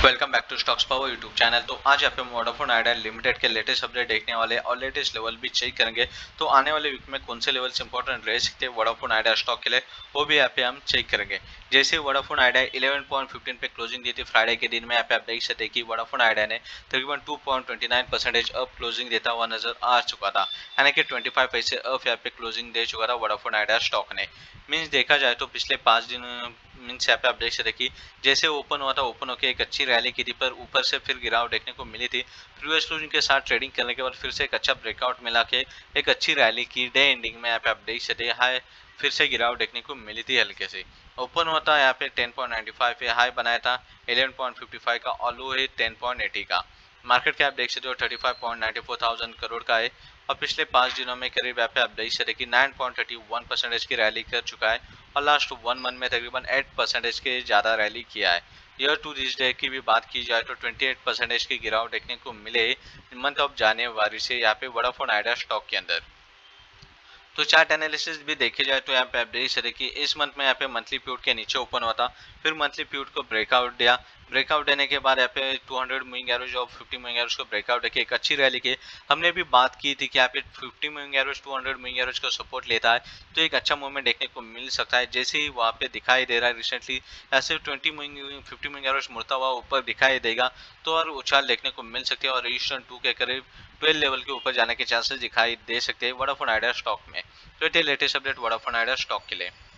Welcome back to stocks power YouTube channel. तो आज यहाँ पे वोडाफोन आइडिया लिमिटेड के लेटेस्ट अपडेट देखने वाले और लेटेस्ट लेवल भी चेक करेंगे। तो आने वाले वीक में कौन से लेवल्स इंपॉर्टेंट रह सकते हैं वोडाफोन आइडिया स्टॉक के लिए, वो भी यहाँ पे हम चेक करेंगे। जैसे वोडाफोन आइडिया 11.15 पे क्लोजिंग दी थी फ्राइडे के दिन में, यहाँ पे आप देख सकते कि वोडाफोन आइडिया ने तकरीबन 2.29% अप क्लोजिंग देता हुआ नजर आ चुका था, यानी कि 25 पैसे अप यहाँ पे क्लोजिंग दे चुका था वोडाफोन आइडिया स्टॉक ने। मीन्स देखा जाए तो पिछले 5 दिन मीन्स यहाँ पे आप देख सकते कि जैसे ओपन हुआ था, ओपन होकर एक अच्छी रैली की थी, पर ऊपर से फिर गिरावट देखने को मिली थी। प्रीवियस क्लोजिंग के साथ ट्रेडिंग करने के बाद फिर से एक अच्छा ब्रेकआउट मिला के एक अच्छी रैली की डे एंडिंग में यहाँ पे आप देख सकते हाई फिर से गिरावट देखने को मिली थी हल्के से। ओपन हुआ था यहाँ पे 10.95 पे, हाई बनाया था 11.55 का और लो है 10.80 का। मार्केट कैप देख सकते हो 35.94 करोड़ का है और पिछले 5 दिनों में करीब यहाँ पे आप देख सकते कि 9.31% की रैली कर चुका है और लास्ट 1 मंथ में तकरीबन 8% के ज़्यादा रैली किया है। ईयर टू दिस डे की भी बात की जाए तो 28% की गिरावट देखने को मिले मंथ ऑफ जनवरी से यहाँ पे वोडाफोन आइडिया स्टॉक के अंदर। तो चार्ट एनालिसिस भी देखे जाए तो यहाँ पे आप देख सकते कि इस मंथ में यहाँ पे मंथली प्यूट के नीचे ओपन हुआ था, फिर मंथली प्यूट को ब्रेकआउट दिया। ब्रेकआउट देने के बाद यहाँ पे 200 मूविंग एवरेज और 50 मूविंग एवरेज को ब्रेकआउट देके एक अच्छी रैली की। हमने भी बात की थी कि यहाँ पे 50 मूविंग एवरेज 200 मूविंग एवरेज का सपोर्ट लेता है तो एक अच्छा मूवमेंट देखने को मिल सकता है। जैसे ही वहाँ पे दिखाई दे रहा है रिसेंटली ऐसे 20 मूविंग 50 मूविंग एवरेज मुड़ता हुआ ऊपर दिखाई देगा तो और उछाल देखने को मिल सकते हैं और रजिस्ट्रेशन 2 के करीब 12 लेवल के ऊपर जाने के चांसेस दिखाई दे सकते हैं वोडाफोन आइडिया स्टॉक में। तो ये latest update Vodafone Idea stock के लिए।